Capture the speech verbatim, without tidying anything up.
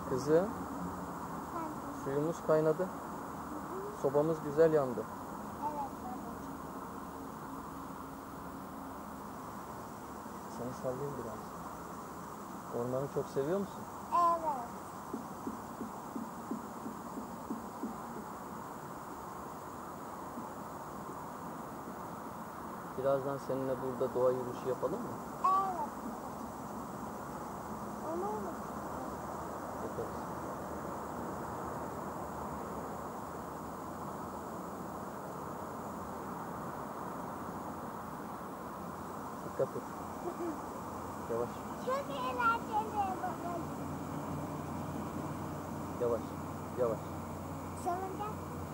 Kızım, suyumuz kaynadı. Sobamız güzel yandı. Evet babacığım. Seni sallayayım biraz. Ormanı çok seviyor musun? Evet. Birazdan seninle burada doğa yürüyüşü yapalım mı? Evet. Olur mu? Yaparız. Dikkat et. Yavaş. Çok eğlenceli babacığım. Yavaş. Yavaş. Salıncak.